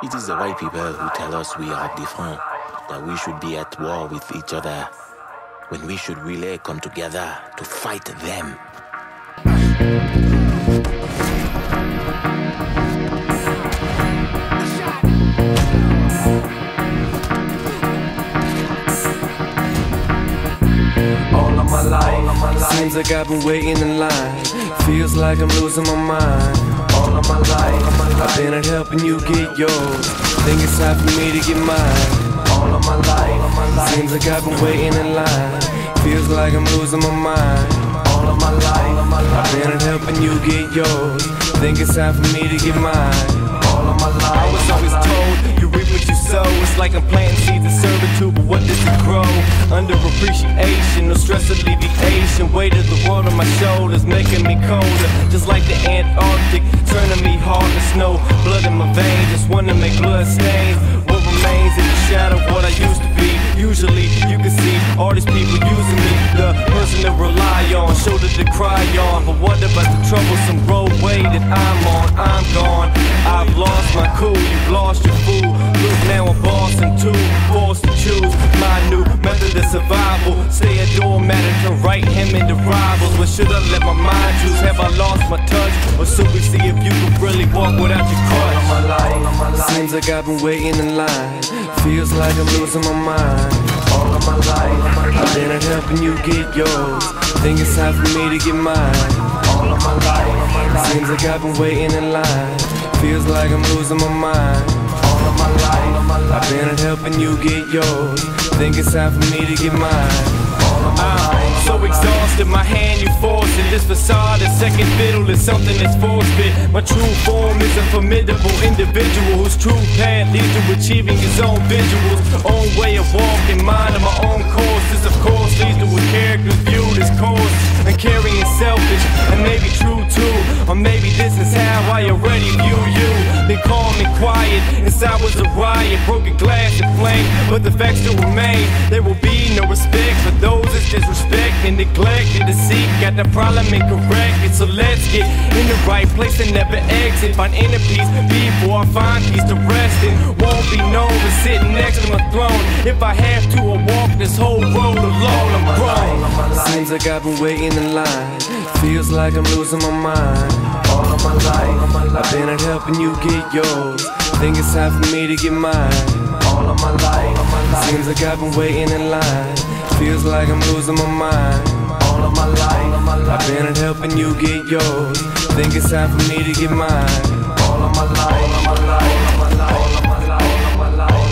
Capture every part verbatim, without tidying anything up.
It is the white people who tell us we are different, that we should be at war with each other, when we should really come together to fight them. All of my life, seems like I've been waiting in line. Feels like I'm losing my mind. All of my life, I've been at helping you get yours. Think it's time for me to get mine. All of my life, seems like I've been waiting in line. Feels like I'm losing my mind. All of my life, I've been at helping you get yours. Think it's time for me to get mine. All of my life, I was always told you reap what you sow. It's like I'm planting seeds of servitude, but what does it grow? Under appreciation, no stress alleviation. Weight of the world on my shoulders, making me colder. Just like the Antarctic, turning me hard to snow. Blood in my veins, just wanna make blood stains. What remains in the shadow of what I used to be? Usually, you can see all these people using me, the person to rely on, shoulder to cry on. But what about the troublesome roadway that I'm on? I'm gone. I've lost my cool, you've lost your fool. Look, now I'm bossing too, forced to choose my new method of survival. Stay a doormat and to right him into rivals. But should I let my mind choose? Have I lost my touch? Or should we see if you can really walk without your crutch? All of my life, all of my life, seems like I've been waiting in line. Feels like I'm losing my mind. All of my life, I've been at helping you get yours. Think it's time for me to get mine. All of my life, seems like I've been waiting in line. Feels like I'm losing my mind. All of my life, I've been at helping you get yours. Think it's time for me to get mine. I'm so exhausted, my hand you force it. This facade, a second fiddle is something that's force-fit. My true form is a formidable individual whose true path leads to achieving his own visuals. Own way of walking, mind of my own course. This of course leads to a character's viewed as coarse and carrying selfish, and maybe true too. Or maybe this is how I already view you. Been calm and quiet, inside was a riot. Broken glass and flame, but the facts still remain. There will be no respect for those that's disrespect and neglect and deceit. Got the problem incorrect, so let's get in the right place and never exit. Find inner peace before I find peace to rest in. Won't be known for sitting next to my throne. If I have to, I'll walk this whole road alone. I'm grown. Seems like I've been waiting in line. Feels like I'm losing my mind. All of my life, I've been at helping you get yours. Think it's time for me to get mine. All of my life, seems like I've been waiting in line. Feels like I'm losing my mind. All of my life, I've been at helping you get yours. Think it's time for me to get mine. All of my life, all of my life, all of my life, all of my life, all of my life, all of my life.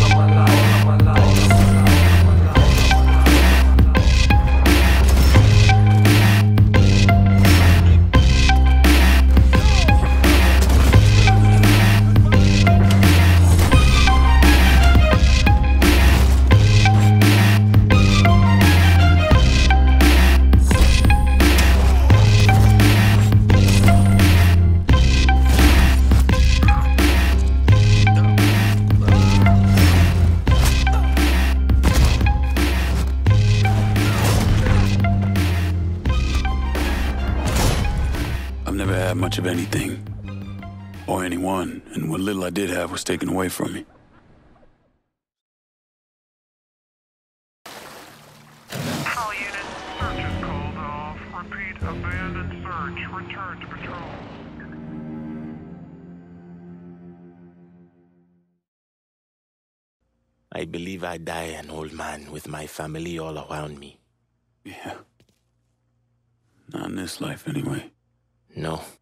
Never had much of anything, or anyone, and what little I did have was taken away from me. All units, search is called off. Repeat, abandoned search. Return to patrol. I believe I die an old man with my family all around me. Yeah. Not in this life, anyway. No.